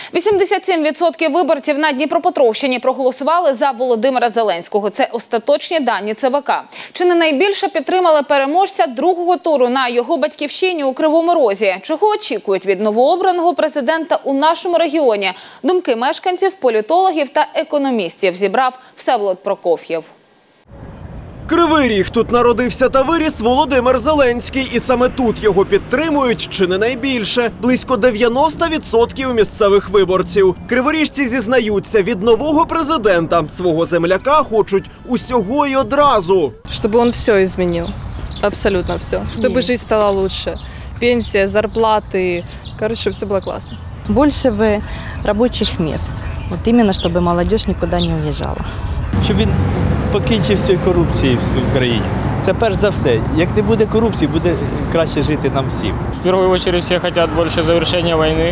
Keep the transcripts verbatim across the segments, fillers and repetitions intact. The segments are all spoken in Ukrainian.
вісімдесят сім відсотків виборців на Дніпропетровщині проголосували за Володимира Зеленського. Це остаточні дані Це Ве Ка. Чи не найбільше підтримали переможця другого туру на його батьківщині у Кривому Розі? Чого очікують від новообраного президента у нашому регіоні? Думки мешканців, політологів та економістів зібрав Всеволод Прокоф'єв. Кривий Ріг. Тут народився та виріс Володимир Зеленський. І саме тут його підтримують чи не найбільше. Близько дев'яноста відсотків місцевих виборців. Криворіжці зізнаються, від нового президента свого земляка хочуть усього і одразу. Щоб він все змінив. Абсолютно все. Щоб життя стала лучше. Пенсія, зарплати. Короче, все було класно. Більше би робочих місць. От іменно, щоб молодь нікуди не уїжджала. Щоб він покінчив цієї корупції в Україні. Це перш за все. Як не буде корупції, буде краще жити нам всім. В першу чергу всі хочуть більше завершення війни.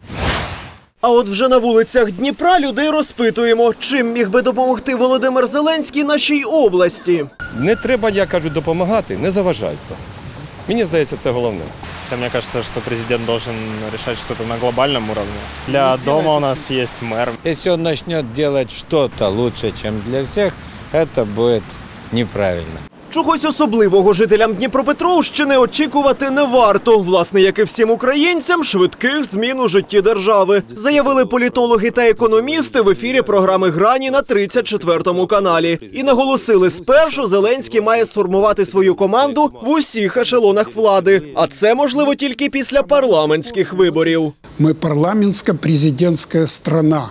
А от вже на вулицях Дніпра людей розпитуємо, чим міг би допомогти Володимир Зеленський нашій області. Не треба, я кажу, допомагати, не заважайте. Мені здається, це головне. Мне кажется, что президент должен решать что-то на глобальном уровне. Для дома у нас есть мэр. Если он начнет делать что-то лучше, чем для всех, это будет неправильно. Чогось особливого жителям Дніпропетровщини очікувати не варто. Власне, як і всім українцям, швидких змін у житті держави. Заявили політологи та економісти в ефірі програми «Грані» на тридцять четвертому каналі. І наголосили, спершу Зеленський має сформувати свою команду в усіх ешелонах влади. А це можливо тільки після парламентських виборів. Ми парламентсько-президентська страна.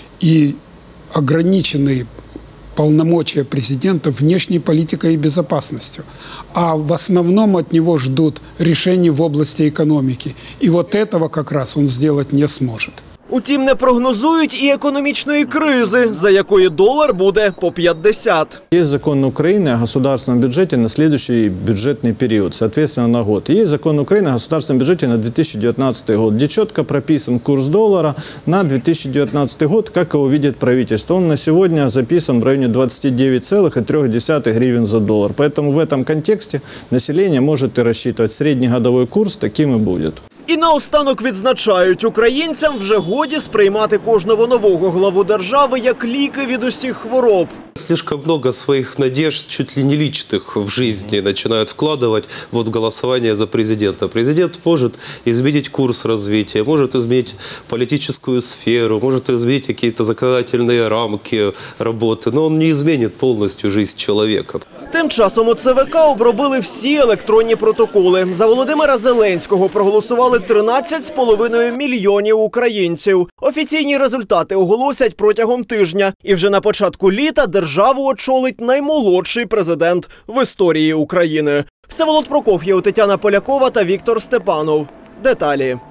І ограничені полномочия президента внешней политикой и безопасностью. А в основном от него ждут решений в области экономики. И вот этого как раз он сделать не сможет. Утім, не прогнозують і економічної кризи, за якої долар буде по п'ятдесят. Есть закон Украины о государственном бюджете на следующий бюджетный период, соответственно, на год. Есть закон Украины о государственном бюджете на две тысячи девятнадцатый год, где четко прописан курс доллара на две тысячи девятнадцатый год, как его видит правительство. Он на сегодня записан в районе двадцати девяти целых трёх десятых гривен за доллар. Поэтому в этом контексте население может и рассчитывать. Среднегодовой курс таким и будет. І наостанок відзначають, українцям вже годі сприймати кожного нового главу держави як ліки від усіх хвороб. Слишком много своих надежд, чуть ли не личных, в жизни начинают вкладывать вот в голосование за президента. Президент может изменить курс развития, может изменить политическую сферу, может изменить какие-то законодательные рамки работы, но он не изменит полностью жизнь человека. Тим часом у Це Ве Ка обробили всі електронні протоколи. За Володимира Зеленського проголосували тринадцять з половиною мільйонів українців. Офіційні результати оголосять протягом тижня. І вже на початку літа державу очолить наймолодший президент в історії України. Всеволод Прокоф'єв, Тетяна Полякова та Віктор Степанов. Деталі.